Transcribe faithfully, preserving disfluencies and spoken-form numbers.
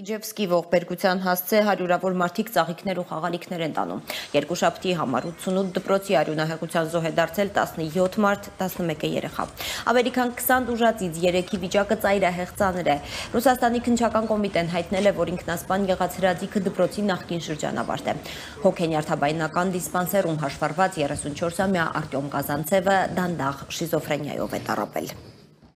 Իջևսկի ողբերգության հասցե հարյուրավոր մարդիկ ծաղիկներ ու խաղալիքներ են տանում։ Երկուշաբթի համար ութսունութ դպրոցի արյունահեղության զոհ է դարձել տասնյոթ մարդ, տասնմեկը երեխա։ Ավելի քան քսան տուժածից երեքի վիճակը ծայրահեղ ծանր է։ Ռուսաստանի քննչական կոմիտեն հայտնել է, որ ինքնասպան եղած Հրաձիգը դպրոցի նախկին շրջանավարտ է։ Հոգենյարդաբանական դիսպանսերում հաշվառված երեսունչորսամյա Արտյոմ Կազանցևը դանդաղ շիզոֆրենիայով է տառապել։